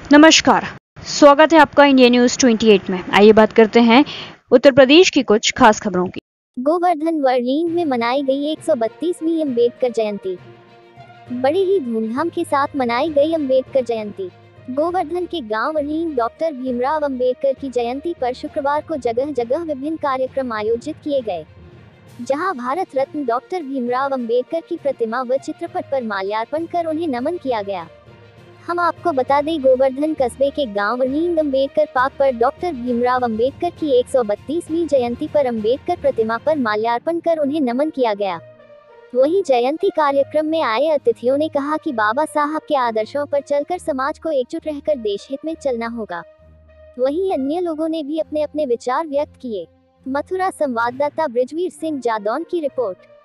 नमस्कार। स्वागत है आपका इंडिया न्यूज 28 में। आइए बात करते हैं उत्तर प्रदेश की कुछ खास खबरों की। गोवर्धन वर्णींद में मनाई गई 132वीं अम्बेडकर जयंती। बड़े ही धूमधाम के साथ मनाई गई अम्बेडकर जयंती। गोवर्धन के गांव वर्णींद डॉक्टर भीमराव अम्बेडकर की जयंती पर शुक्रवार को जगह जगह विभिन्न कार्यक्रम आयोजित किए गए, जहां भारत रत्न डॉक्टर भीमराव अम्बेडकर की प्रतिमा व चित्रपट पर माल्यार्पण कर उन्हें नमन किया गया। हम आपको बता दें, गोवर्धन कस्बे के गांव वर्णींद अम्बेडकर पार्क पर डॉक्टर भीमराव अम्बेडकर की 132वीं जयंती पर अम्बेडकर प्रतिमा पर माल्यार्पण कर उन्हें नमन किया गया। वहीं जयंती कार्यक्रम में आए अतिथियों ने कहा कि बाबा साहब के आदर्शों पर चलकर समाज को एकजुट रहकर देश हित में चलना होगा। वहीं अन्य लोगों ने भी अपने अपने विचार व्यक्त किए। मथुरा संवाददाता ब्रिजवीर सिंह जादौन की रिपोर्ट।